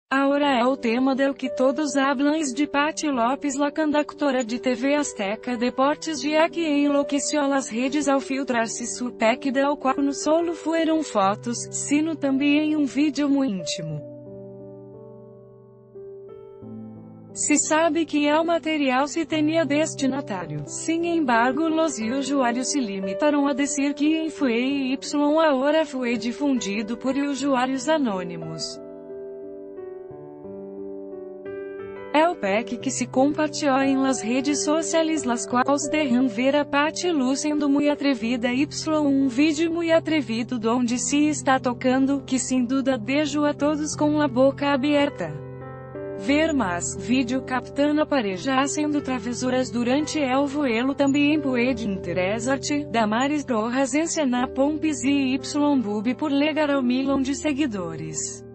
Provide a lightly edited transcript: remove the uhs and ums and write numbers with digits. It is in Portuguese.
Ahora é o tema del que todos hablan de Patty Lopes, la conductora de TV Azteca Deportes, ya que enloqueció las redes ao filtrar-se su pack del qual no solo fueron fotos, sino também um vídeo muito íntimo. Se sabe que el material se tenía destinatário. Sin embargo, los usuários se limitaram a dizer que fue y ahora fue difundido por usuários anônimos. É o pack que se compartilhou em las redes sociais, las quais dejan ver a Patty lucendo muy atrevida um vídeo muy atrevido donde se está tocando, que sem dúvida deixou a todos com a boca aberta. Ver mais vídeo captando a pareja haciendo travesuras durante el vuelo também puede interesar-te. Damaris Rojas encena Pompis e boob por legar ao milhão de seguidores.